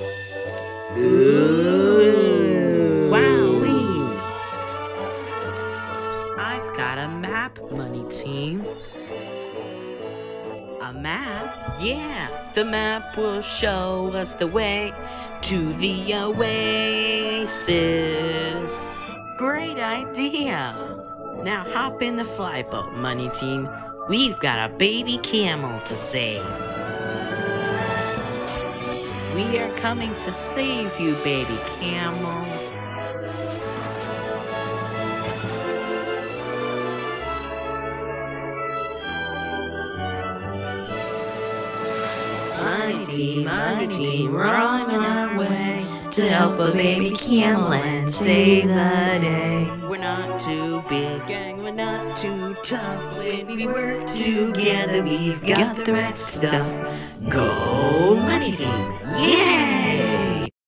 Ooh. Wowee. I've got a map, money team. A map? Yeah, the map will show us the way to the oasis. Great idea. Now hop in the flyboat, money team. We've got a baby camel to save. We are coming to save you, baby camel. Money team, we're on our way to help a baby camel and save the day. We're not too big, gang, we're not too tough. When we work together, we've got the right stuff. Go, money team, yeah!